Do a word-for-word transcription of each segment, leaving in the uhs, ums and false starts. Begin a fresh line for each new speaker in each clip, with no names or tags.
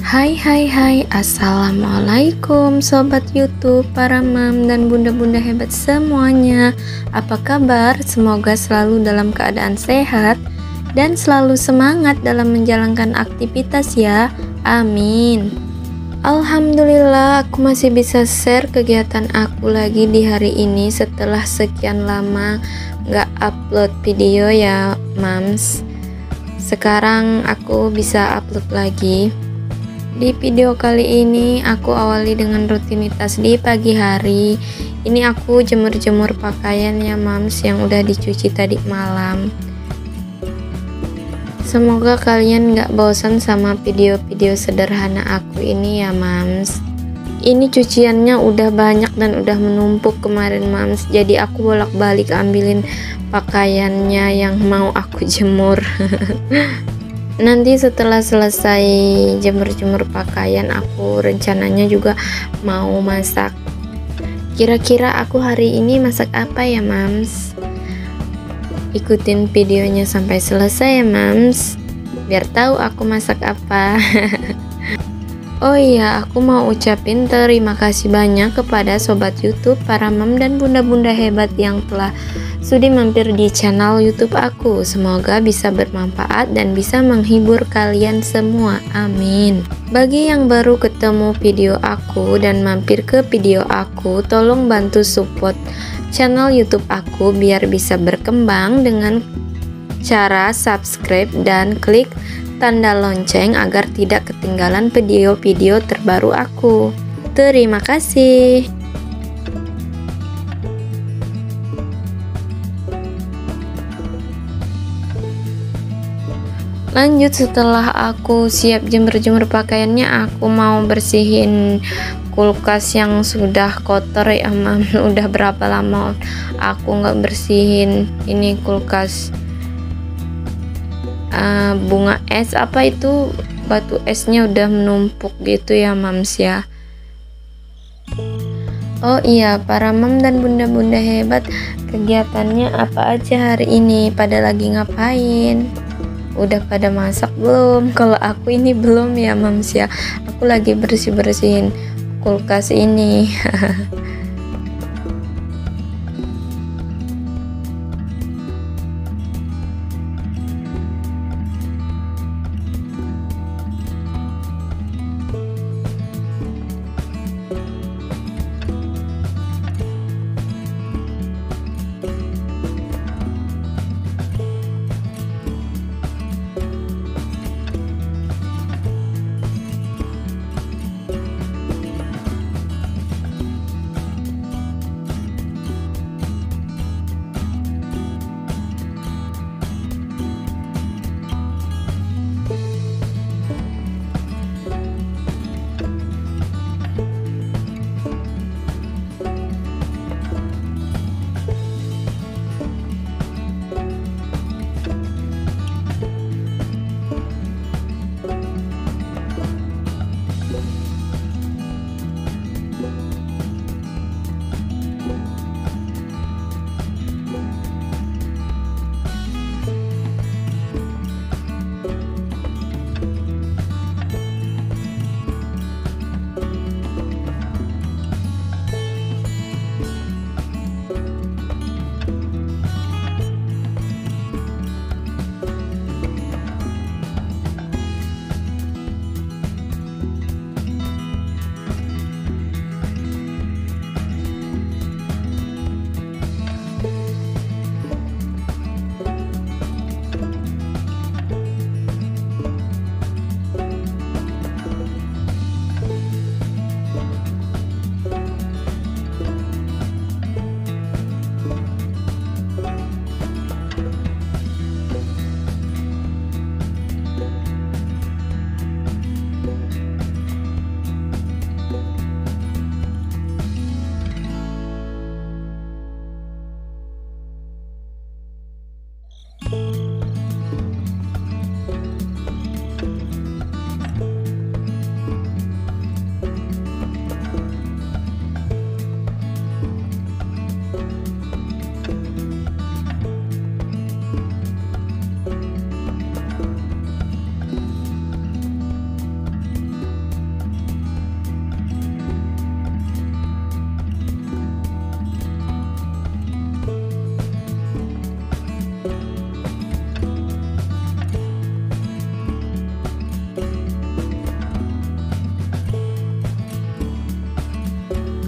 Hai hai hai, assalamualaikum sobat YouTube, para mam dan bunda-bunda hebat semuanya. Apa kabar? Semoga selalu dalam keadaan sehat dan selalu semangat dalam menjalankan aktivitas ya. Amin. Alhamdulillah aku masih bisa share kegiatan aku lagi di hari ini setelah sekian lama nggak upload video ya mams. Sekarang aku bisa upload lagi. Di video kali ini aku awali dengan rutinitas di pagi hari. Ini aku jemur-jemur pakaian ya mams yang udah dicuci tadi malam. Semoga kalian gak bosan sama video-video sederhana aku ini ya mams. Ini cuciannya udah banyak dan udah menumpuk kemarin mams. Jadi aku bolak-balik ambilin pakaiannya yang mau aku jemur. Nanti setelah selesai jemur-jemur pakaian, aku rencananya juga mau masak. Kira-kira aku hari ini masak apa ya mams? Ikutin videonya sampai selesai ya mams, biar tahu aku masak apa. Oh iya, aku mau ucapin terima kasih banyak kepada sobat YouTube, para mam dan bunda-bunda hebat yang telah sudi mampir di channel YouTube aku. Semoga bisa bermanfaat dan bisa menghibur kalian semua. Amin. Bagi yang baru ketemu video aku dan mampir ke video aku, tolong bantu support channel YouTube aku biar bisa berkembang dengan cara subscribe dan klik tanda lonceng agar tidak ketinggalan video-video terbaru aku. Terima kasih. Lanjut, setelah aku siap jemur-jemur pakaiannya, aku mau bersihin kulkas yang sudah kotor ya mam. Udah berapa lama aku nggak bersihin ini kulkas. Uh, bunga es apa itu, batu esnya udah menumpuk gitu ya mams ya. Oh iya, para mam dan bunda-bunda hebat, kegiatannya apa aja hari ini? Pada lagi ngapain? Udah pada masak belum? Kalau aku ini belum ya mams ya. Aku lagi bersih-bersihin kulkas ini.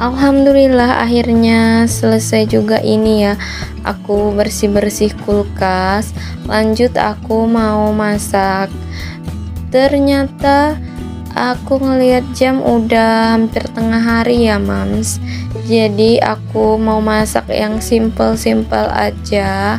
Alhamdulillah akhirnya selesai juga ini ya. Aku bersih-bersih kulkas. Lanjut aku mau masak. Ternyata aku ngelihat jam udah hampir tengah hari ya mams. Jadi aku mau masak yang simple-simple aja.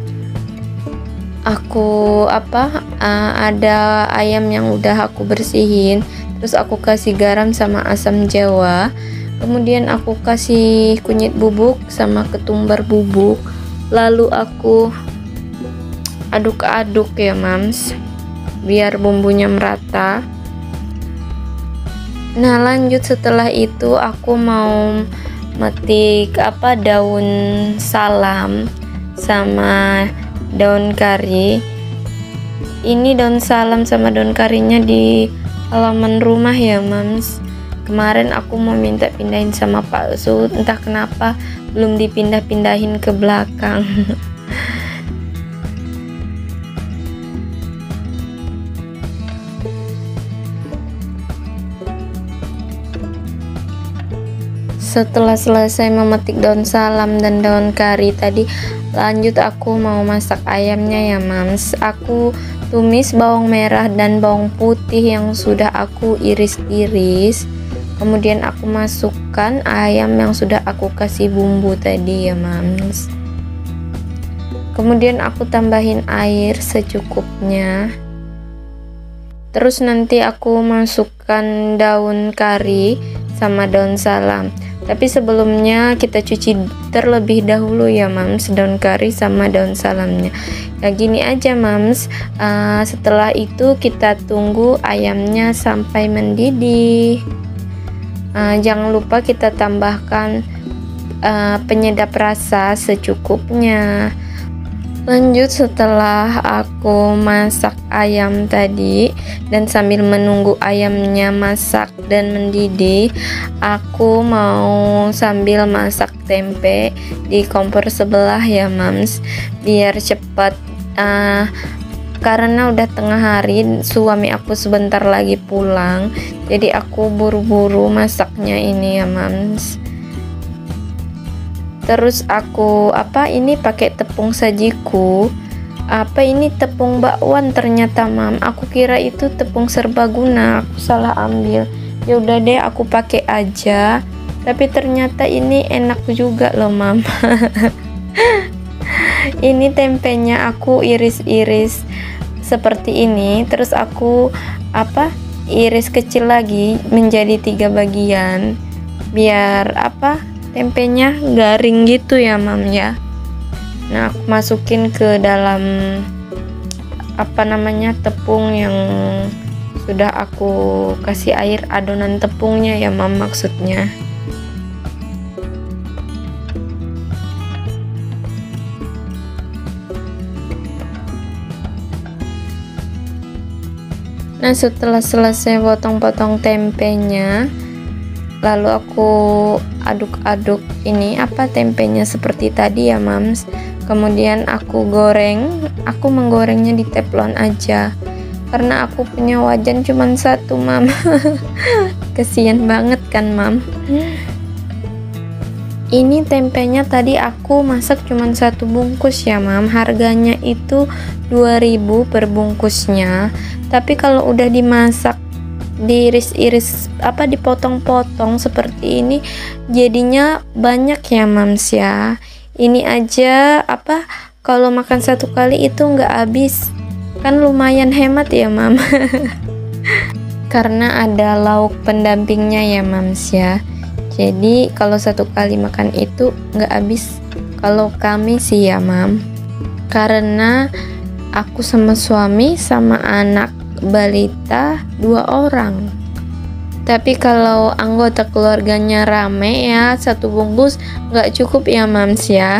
Aku apa uh, ada ayam yang udah aku bersihin. Terus aku kasih garam sama asam jawa. Kemudian aku kasih kunyit bubuk sama ketumbar bubuk. Lalu aku aduk-aduk ya mams, biar bumbunya merata. Nah lanjut setelah itu aku mau metik apa daun salam sama daun kari. Ini daun salam sama daun karinya di halaman rumah ya mams. Kemarin aku mau minta pindahin sama Pak Sud, entah kenapa belum dipindah-pindahin ke belakang. Setelah selesai memetik daun salam dan daun kari tadi, lanjut aku mau masak ayamnya ya mams. Aku tumis bawang merah dan bawang putih yang sudah aku iris-iris. Kemudian aku masukkan ayam yang sudah aku kasih bumbu tadi ya mams. Kemudian aku tambahin air secukupnya. Terus nanti aku masukkan daun kari sama daun salam. Tapi sebelumnya kita cuci terlebih dahulu ya mams daun kari sama daun salamnya. Ya gini aja mams. Uh, setelah itu kita tunggu ayamnya sampai mendidih. Uh, jangan lupa kita tambahkan uh, penyedap rasa secukupnya. Lanjut setelah aku masak ayam tadi dan sambil menunggu ayamnya masak dan mendidih, aku mau sambil masak tempe di kompor sebelah ya mams, biar cepat. Uh, karena udah tengah hari, suami aku sebentar lagi pulang, jadi aku buru-buru masaknya ini ya mams. Terus aku apa ini pakai tepung sajiku. Apa ini tepung bakwan ternyata mam. Aku kira itu tepung serbaguna, aku salah ambil. Ya udah deh aku pakai aja. Tapi ternyata ini enak juga loh mam. Ini tempenya aku iris-iris seperti ini, terus aku apa iris kecil lagi menjadi tiga bagian biar apa tempenya garing gitu ya mam ya. Nah aku masukin ke dalam apa namanya tepung yang sudah aku kasih air adonan tepungnya ya mam maksudnya. Nah setelah selesai potong-potong tempenya, lalu aku aduk-aduk ini apa tempenya seperti tadi ya mams. Kemudian aku goreng. Aku menggorengnya di teflon aja karena aku punya wajan cuma satu mam. Kesian banget kan mam. Ini tempenya tadi aku masak cuma satu bungkus ya mam. Harganya itu dua ribu per bungkusnya. Tapi kalau udah dimasak, diiris-iris apa dipotong-potong seperti ini, jadinya banyak ya mams ya. Ini aja apa kalau makan satu kali itu nggak habis. Kan lumayan hemat ya mam. Karena ada lauk pendampingnya ya mams ya. Jadi kalau satu kali makan itu nggak habis. Kalau kami sih ya mam, karena aku sama suami sama anak balita dua orang. Tapi kalau anggota keluarganya rame ya satu bungkus nggak cukup ya mams ya.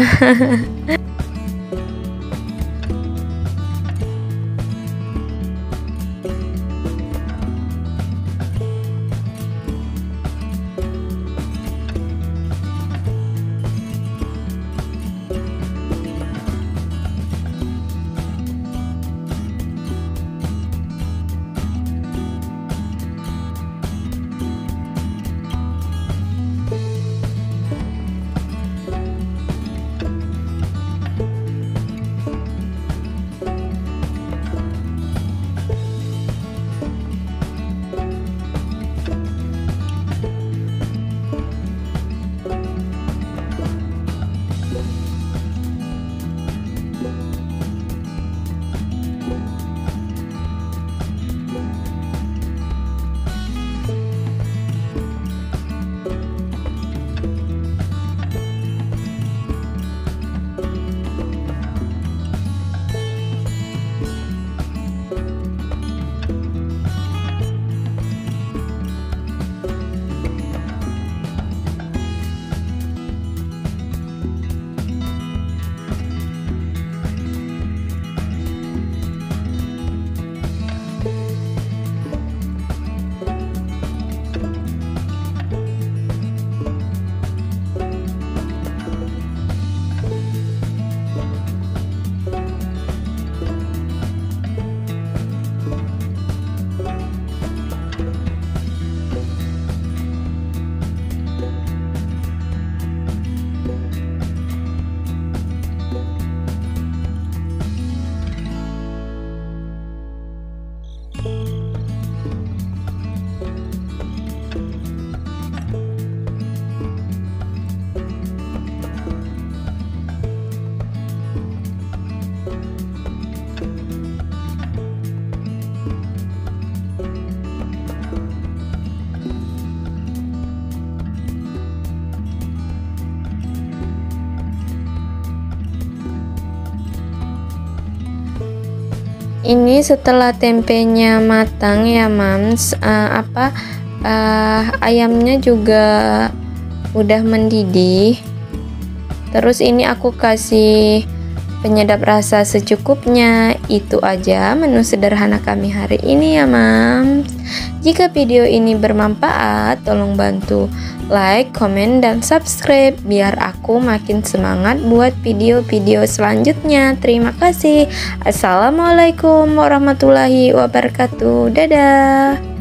Ini setelah tempenya matang ya mams, uh, apa uh, ayamnya juga udah mendidih. Terus ini aku kasih penyedap rasa secukupnya. Itu aja menu sederhana kami hari ini ya mams. Jika video ini bermanfaat, tolong bantu like, komen, dan subscribe biar aku makin semangat buat video-video selanjutnya. Terima kasih. Assalamualaikum warahmatullahi wabarakatuh. Dadah.